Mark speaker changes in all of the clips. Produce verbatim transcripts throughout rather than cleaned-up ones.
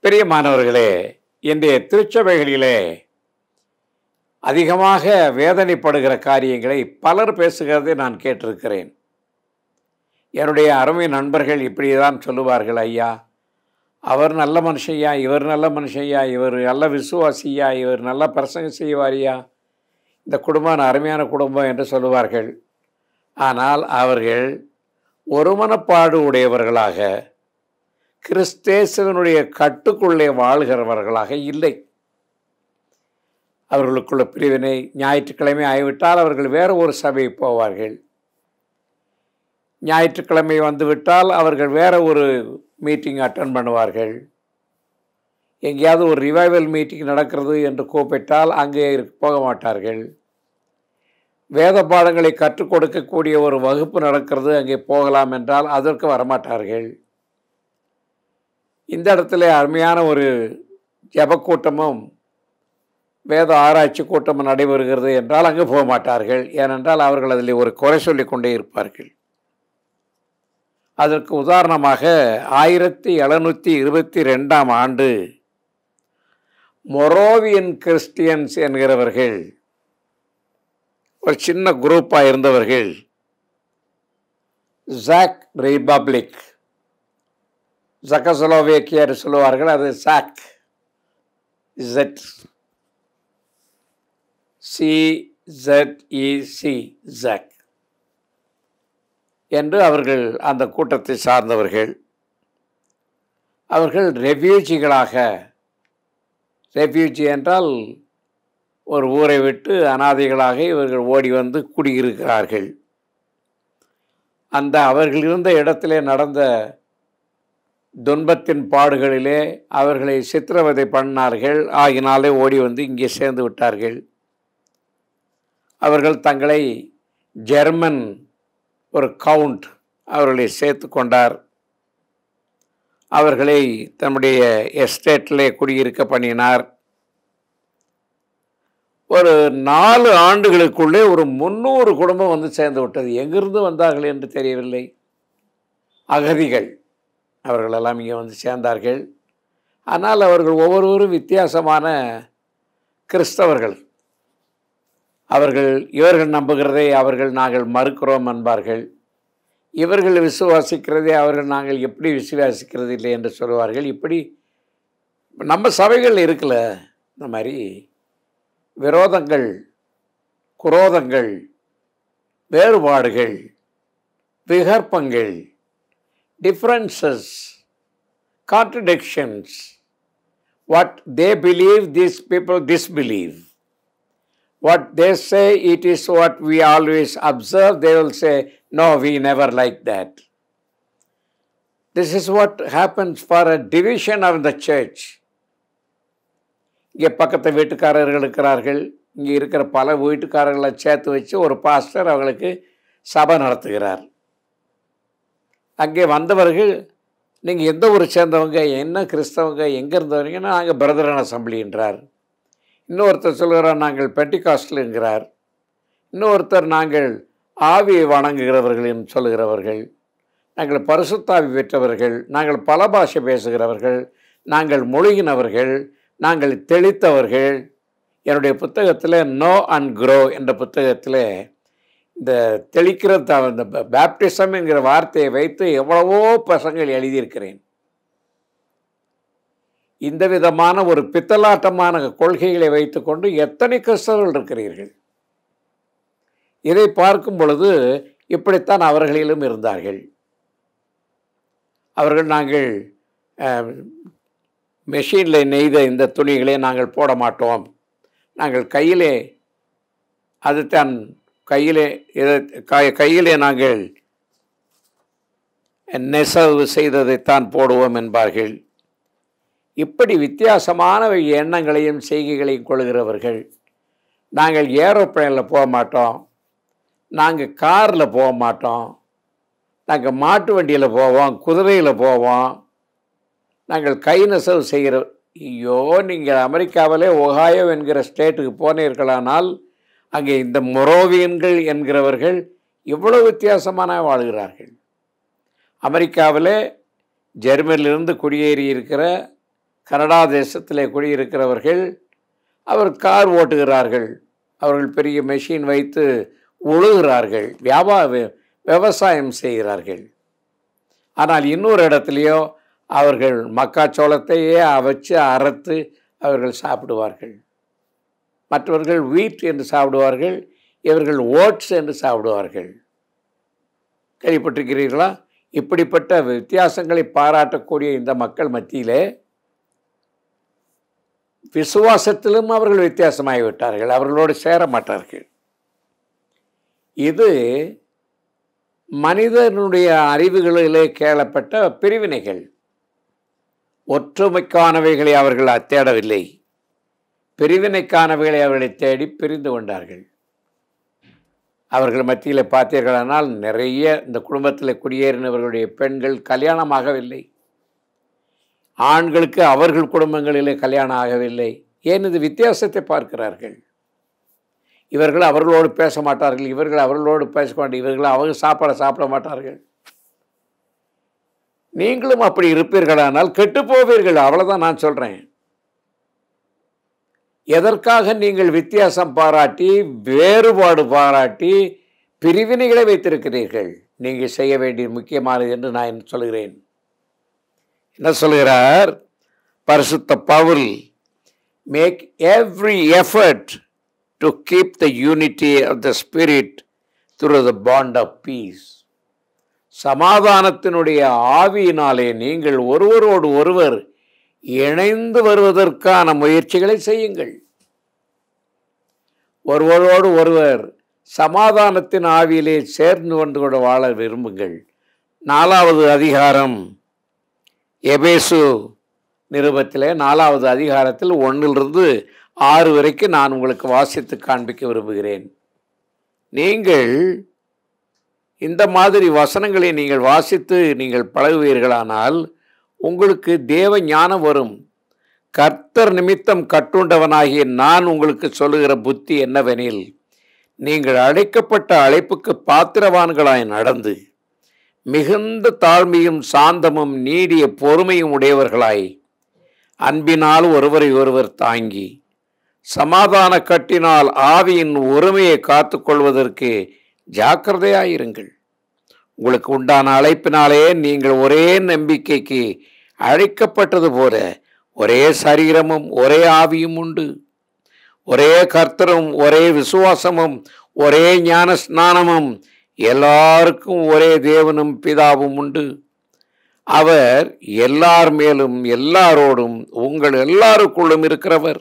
Speaker 1: பிரியமானவர்களே, இன்றைய திருச்சபைகளிலே அதிகமாக வேதனைப்படுகிற காரியங்களை பலர் பேசுகிறதை நான் கேட்டிருக்கிறேன். என்னுடைய அருமை நண்பர்கள் இப்படி தான் சொல்லுவார்கள், ஐயா அவர் நல்ல மனுஷையா, இவர் நல்ல மனுஷையா, இவர் நல்ல விசுவாசியா, இவர் நல்ல பிரசங்கம் செய்வாரியா, இந்த குடும்பம் அருமையான குடும்பம் என்று சொல்லுவார்கள். ஆனால் அவர்கள் ஒருமனப்பாடு உடையவர்களாக கிறிஸ்தேசுவனுடைய கட்டுக்குள்ளே வாழ்கிறவர்களாக இல்லை. அவர்களுக்குள்ள பிரிவினை. ஞாயிற்றுக்கிழமை ஆகிவிட்டால் அவர்கள் வேறு ஒரு சபை போவார்கள். ஞாயிற்றுக்கிழமை வந்துவிட்டால் அவர்கள் வேறு ஒரு மீட்டிங் அட்டன் பண்ணுவார்கள். எங்கேயாவது ஒரு ரிவைவல் மீட்டிங் நடக்கிறது என்று கூப்பிட்டால் அங்கே போக மாட்டார்கள். வேத பாடங்களை கற்றுக் கொடுக்கக்கூடிய ஒரு வகுப்பு நடக்கிறது, அங்கே போகலாம் என்றால் அதற்கு வரமாட்டார்கள். இந்த இடத்துல அருமையான ஒரு ஜபக்கூட்டமும் வேத ஆராய்ச்சி கூட்டமும் நடைபெறுகிறது என்றால் அங்கே போக மாட்டார்கள். ஏனென்றால் அவர்கள் அதில் ஒரு குறை சொல்லி கொண்டே இருப்பார்கள். அதற்கு உதாரணமாக ஆயிரத்தி எழுநூற்றி இருபத்தி ரெண்டாம் ஆண்டு மொரோவியன் கிறிஸ்டியன்ஸ் என்கிறவர்கள் ஒரு சின்ன குரூப்பாக இருந்தவர்கள், ஜாக் ரிபப்ளிக், ஜக்கஸ்லோவேக்கியர் சொல்லுவார்கள், அது சாக் ஜெட் சிஇசி ஜாக் என்று அவர்கள் அந்த கூட்டத்தை சார்ந்தவர்கள். அவர்கள் ரெஃப்யூஜிகளாக, ரெஃப்யூஜி என்றால் ஒரு ஊரை விட்டு அனாதைகளாக இவர்கள் ஓடி வந்து குடியிருக்கிறார்கள். அந்த அவர்கள் இருந்த இடத்திலே நடந்த துன்பத்தின் பாடுகளிலே அவர்களை சித்திரவதை பண்ணார்கள். ஆகினாலே ஓடி வந்து இங்கே சேர்ந்து விட்டார்கள். அவர்கள் தங்களை ஜெர்மன் ஒரு கவுண்ட் அவர்களை சேர்த்து கொண்டார். அவர்களை தன்னுடைய எஸ்டேட்டிலே குடியிருக்க பண்ணினார். ஒரு நாலு ஆண்டுகளுக்குள்ளே ஒரு முந்நூறு குடும்பம் வந்து சேர்ந்து விட்டது. எங்கிருந்து வந்தார்கள் என்று தெரியவில்லை. அகதிகள் அவர்களெல்லாம் இங்கே வந்து சேர்ந்தார்கள். ஆனால் அவர்கள் ஒவ்வொருவரும் வித்தியாசமான கிறிஸ்தவர்கள். அவர்கள் இவர்கள் நம்புகிறதை அவர்கள் நாங்கள் மறுக்கிறோம் என்பார்கள். இவர்கள் விசுவாசிக்கிறதை அவர்கள் நாங்கள் எப்படி விசுவாசிக்கிறது இல்லை என்று சொல்லுவார்கள். இப்படி நம்ம சபைகள் இருக்குல்ல, இந்த மாதிரி விரோதங்கள், குரோதங்கள், வேறுபாடுகள், விகற்பங்கள், differences, contradictions. What they believe, these people disbelieve. What they say, it is what we always observe. They will say, no, we never like that. This is what happens for a division of the church. இங்கே பக்கத்து வீட்டுக்காரர்கள் இருக்கிறார்கள். இங்கே இருக்கிற பல வீட்டுக்காரர்களை சேர்த்து வச்சு ஒரு pastor அவங்களுக்கு சபை நடத்துகிறார். அங்கே வந்தவர்கள், நீங்கள் எந்த ஊரை சேர்ந்தவங்க, என்ன கிறிஸ்தவங்க, எங்கே இருந்தவங்கன்னா நாங்கள் பிரதரன் அசம்பிளின்றார். இன்னொருத்தர் சொல்கிறார் நாங்கள் பெண்டிகாஸ்டலுங்கிறார். இன்னொருத்தர் நாங்கள் ஆவியை வணங்குகிறவர்கள் என்று சொல்லுகிறவர்கள், நாங்கள் பரிசுத்தாவி பெற்றவர்கள், நாங்கள் பல பாஷை பேசுகிறவர்கள், நாங்கள் மொழிகினவர்கள், நாங்கள் தெளித்தவர்கள். என்னுடைய புத்தகத்தில் நோ அண்ட் க்ரோ என்ற புத்தகத்தில் இந்த தெளிக்கிற த இந்த பேப்டிசம் என்கிற வார்த்தையை வைத்து எவ்வளவோ பசங்கள் எழுதியிருக்கிறேன். இந்த விதமான ஒரு பித்தலாட்டமான கொள்கைகளை வைத்துக்கொண்டு எத்தனை கிறிஸ்தவர்கள் இருக்கிறீர்கள். இதை பார்க்கும் பொழுது இப்படித்தான் அவர்களிலும் இருந்தார்கள். அவர்கள் நாங்கள் மெஷினில் நெய்த இந்த துணிகளை நாங்கள் போட மாட்டோம், நாங்கள் கையிலே அதுதான் கையிலே கையிலே நாங்கள் நெசவு செய்ததைத்தான் போடுவோம் என்பார்கள். இப்படி வித்தியாசமான எண்ணங்களையும் செய்கைகளையும் கொள்கிறவர்கள். நாங்கள் ஏரோப்ளேனில் போக மாட்டோம், நாங்கள் காரில் போக மாட்டோம், நாங்கள் மாட்டு வண்டியில் போவோம், குதிரையில் போவோம், நாங்கள் கை நெசவு செய்கிற. ஐயோ, நீங்கள் அமெரிக்காவிலே ஒஹாயோ என்கிற ஸ்டேட்டுக்கு போனீர்களானால் அங்கே இந்த மொரோவியன்கள் என்கிறவர்கள் இவ்வளவு வித்தியாசமான வாழ்கிறார்கள். அமெரிக்காவிலே ஜெர்மனிலிருந்து குடியேறி இருக்கிற கனடா தேசத்திலே குடியிருக்கிறவர்கள் அவர் கார் ஓட்டுகிறார்கள், அவர்கள் பெரிய மெஷின் வைத்து உழுகிறார்கள், வியாபார விவசாயம் செய்கிறார்கள். ஆனால் இன்னொரு இடத்துலையோ அவர்கள் மக்காச்சோளத்தையே வச்சு அறுத்து அவர்கள் சாப்பிடுவார்கள். மற்றவர்கள் வீட் என்று சாப்பிடுவார்கள், இவர்கள் ஓட்ஸ் என்று சாப்பிடுவார்கள். கேள்விப்பட்டிருக்கிறீர்களா? இப்படிப்பட்ட வித்தியாசங்களை பாராட்டக்கூடிய இந்த மக்கள் மத்தியிலே விசுவாசத்திலும் அவர்கள் வித்தியாசமாகிவிட்டார்கள், அவர்களோடு சேர மாட்டார்கள். இது மனிதனுடைய அறிவுகளிலே கேளப்பட்ட பிரிவினைகள். ஒற்றுமைக்கானவைகளை அவர்கள் தேடவில்லை, பிரிவினைக்கானவைகளை அவர்களை தேடி பிரிந்து கொண்டார்கள். அவர்கள் மத்தியில் பார்த்தீர்களானால் நிறைய இந்த குடும்பத்தில் குடியேறினவர்களுடைய பெண்கள் கல்யாணமாகவில்லை, ஆண்களுக்கு அவர்கள் குடும்பங்களிலே கல்யாணம் ஆகவில்லை. ஏன் இது வித்தியாசத்தை பார்க்கிறார்கள். இவர்கள் அவர்களோடு பேச மாட்டார்கள், இவர்கள் அவர்களோடு பேச இவர்கள் அவங்க சாப்பாட சாப்பிட மாட்டார்கள். நீங்களும் அப்படி இருப்பீர்களானால் கெட்டு போவீர்கள், அவ்வளோதான் நான் சொல்கிறேன். எதற்காக நீங்கள் வித்தியாசம் பாராட்டி வேறுபாடு பாராட்டி பிரிவினைகளை வைத்திருக்கிறீர்கள்? நீங்கள் செய்ய வேண்டிய முக்கியமானது என்று நான் சொல்கிறேன். என்ன சொல்கிறார் பரிசுத்த Paul? Make every effort to keep the unity of the spirit through the bond of peace. சமாதானத்தினுடைய ஆவியினாலே நீங்கள் ஒருவரோடு ஒருவர் இணைந்து வருவதற்கான முயற்சிகளை செய்யுங்கள். ஒருவரோடு ஒருவர் சமாதானத்தின் ஆவியிலே சேர்ந்து கொண்டு கூட வாழ விரும்புங்கள். நாலாவது அதிகாரம் எபேசு நிருபத்திலே நாலாவது அதிகாரத்தில் ஒன்றிலிருந்து ஆறு வரைக்கும் நான் உங்களுக்கு வாசித்து காண்பிக்க விரும்புகிறேன். நீங்கள் இந்த மாதிரி வசனங்களை நீங்கள் வாசித்து நீங்கள் பழகுவீர்களானால் உங்களுக்கு தேவ ஞானம் வரும். கர்த்தர் நிமித்தம் கட்டுண்டவனாகிய நான் உங்களுக்கு சொல்லுகிற புத்தி என்னவெனில், நீங்கள் அழைக்கப்பட்ட அழைப்புக்கு பாத்திரவான்களாய் நடந்து மிகுந்த தாழ்மையும் சாந்தமும் நீடிய பொறுமையும் உடையவர்களாய் அன்பினால் ஒருவரை ஒருவர் தாங்கி சமாதான கட்டினால் ஆவியின் ஒருமையை காத்து கொள்வதற்கு ஜாக்கிரதையாயிருங்கள். உங்களுக்கு உண்டான அழைப்பினாலே நீங்கள் ஒரே நம்பிக்கைக்கு அழைக்கப்பட்டது போல ஒரே சரீரமும் ஒரே ஆவியும் உண்டு, ஒரே கர்த்தரும் ஒரே விசுவாசமும் ஒரே ஞான ஸ்நானமும், எல்லாருக்கும் ஒரே தேவனும் பிதாவும் உண்டு. அவர் எல்லார் மேலும் எல்லாரோடும் உங்கள் எல்லாருக்குள்ளும் இருக்கிறவர்.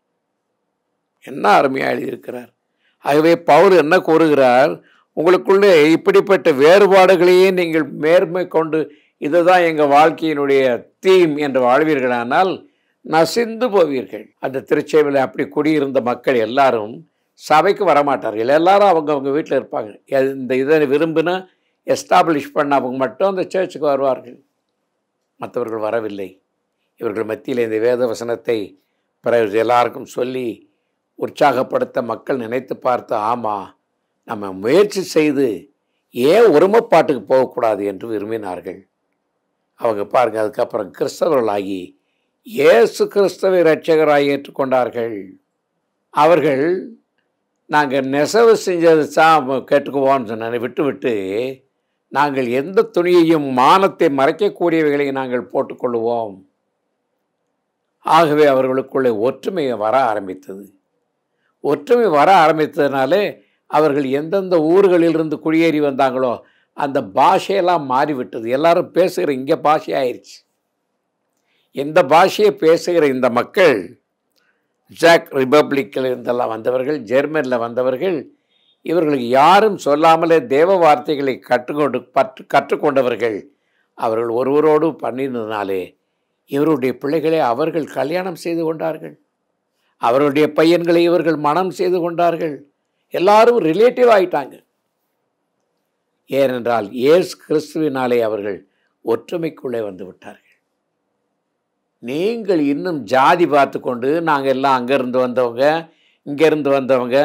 Speaker 1: என்ன அருமையாக எழுதியிருக்கிறார். ஆகவே பவுல் என்ன கூறுகிறார்? உங்களுக்குள்ளே இப்படிப்பட்ட வேறுபாடுகளையே நீங்கள் மேன்மை கொண்டு இதுதான் எங்கள் வாழ்க்கையினுடைய தீம் என்று வாழ்வீர்களானால் நசிந்து போவீர்கள். அந்த திருச்சபையில் அப்படி குடியிருந்த மக்கள் எல்லாரும் சபைக்கு வரமாட்டார்கள், எல்லாரும் அவங்க அவங்க வீட்டில் இருப்பாங்க. இந்த இதை விரும்பினா எஸ்டாப்ளிஷ் பண்ண அவங்க மட்டும் அந்த சர்ச்சுக்கு வருவார்கள், மற்றவர்கள் வரவில்லை. இவர்கள் மத்தியில் இந்த வேத வசனத்தை பிறகு எல்லாருக்கும் சொல்லி உற்சாகப்படுத்த மக்கள் நினைத்து பார்த்து, ஆமாம் நம்ம முயற்சி செய்து ஏன் ஒருமைப்பாட்டுக்கு போகக்கூடாது என்று விரும்பினார்கள். அவங்க பாருங்கள், அதுக்கப்புறம் கிறிஸ்தவர்களாகி இயேசு கிறிஸ்தவை இரட்சகராக ஏற்றுக்கொண்டார்கள். அவர்கள் நாங்கள் நெசவு செஞ்சது சா கேட்டுக்குவோன்னு சொன்ன விட்டு விட்டு நாங்கள் எந்த துணியையும் மானத்தை மறைக்கக்கூடியவைகளை நாங்கள் போட்டுக்கொள்வோம். ஆகவே அவர்களுக்குள்ளே ஒற்றுமை வர ஆரம்பித்தது. ஒற்றுமை வர ஆரம்பித்ததுனாலே அவர்கள் எந்தெந்த ஊர்களிலிருந்து குடியேறி வந்தாங்களோ அந்த பாஷையெல்லாம் மாறிவிட்டது. எல்லாரும் பேசுகிற இங்கே பாஷை ஆயிடுச்சு. இந்த பாஷையை பேசுகிற இந்த மக்கள் ஜாக் ரிப்பப்ளிக்கில் இருந்தெல்லாம் வந்தவர்கள், ஜெர்மனியில் வந்தவர்கள், இவர்களுக்கு யாரும் சொல்லாமலே தேவ வார்த்தைகளை கற்றுக்கொண்டு பற்று கற்றுக்கொண்டவர்கள். அவர்கள் ஒருவரோடு பண்ணினதுனாலே இவருடைய பிள்ளைகளை அவர்கள் கல்யாணம் செய்து கொண்டார்கள், அவருடைய பையன்களை இவர்கள் மனம் செய்து கொண்டார்கள். எல்லாரும் ரிலேட்டிவ் ஆகிட்டாங்க. ஏனென்றால் இயேசு கிறிஸ்துவினாலே அவர்கள் ஒற்றுமைக்குள்ளே வந்து விட்டார்கள். நீங்கள் இன்னும் ஜாதி பார்த்து கொண்டு நாங்கள் எல்லாம் அங்கேருந்து வந்தவங்க இங்கேருந்து வந்தவங்க,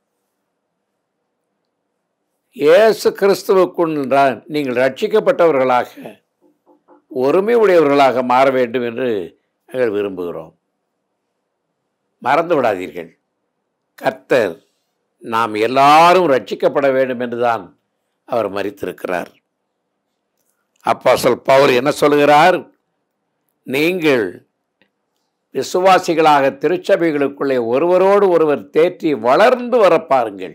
Speaker 1: இயேசு கிறிஸ்துவுக்குள் நீங்கள் ரட்சிக்கப்பட்டவர்களாக ஒருமை உடையவர்களாக மாற வேண்டும் என்று நாங்கள் விரும்புகிறோம். மறந்து விடாதீர்கள், கர்த்தர் நாம் எல்லாரும் ரட்சிக்கப்பட வேண்டும் என்றுதான் அவர் மரித்திருக்கிறார். அப்போஸ்தலன் பவுல் என்ன சொல்கிறார்? நீங்கள் விசுவாசிகளாக திருச்சபைகளுக்குள்ளே ஒருவரோடு ஒருவர் தேற்றி வளர்ந்து வர பாருங்கள்.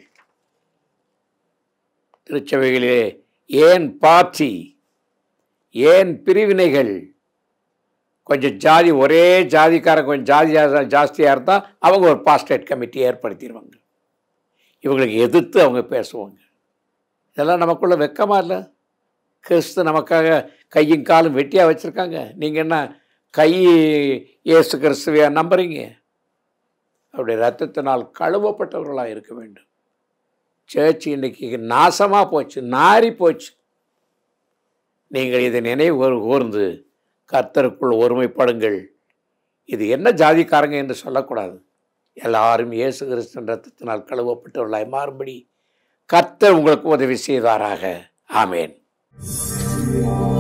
Speaker 1: திருச்சபைகளிலே ஏன் பார்ட்டி, ஏன் பிரிவினைகள்? கொஞ்சம் ஜாதி, ஒரே ஜாதிக்காரன் கொஞ்சம் ஜாதி ஜாஸ்தியாக இருந்தால் அவங்க ஒரு பாஸ்டேட் கமிட்டி ஏற்படுத்திடுவாங்க. இவங்களுக்கு எதிர்த்து அவங்க பேசுவாங்க. இதெல்லாம் நமக்குள்ள வெக்கமாக இல்லை? கிறிஸ்து நமக்காக கையும் காலும் வெட்டியாக வச்சுருக்காங்க. நீங்கள் என்ன கை இயேசு கிறிஸ்துவையா நம்புறீங்க? அவருடைய ரத்தத்தினால் கழுவப்பட்டவர்களாக இருக்க வேண்டும். சர்ச் இன்றைக்கி நாசமாக போச்சு, நாரி போச்சு. நீங்கள் இதை நினைவு கூர்ந்து கர்த்தருக்குள் ஒருமைப்படுங்கள். இது என்ன ஜாதிக்காரங்க என்று சொல்லக்கூடாது. எல்லாரும் இயேசு கிறிஸ்துவின் ரத்தத்தினால் கழுவப்பட்டவர்களாய் மாறும்படி கர்த்தர் உங்களுக்கு உதவி செய்வாராக. ஆமேன்.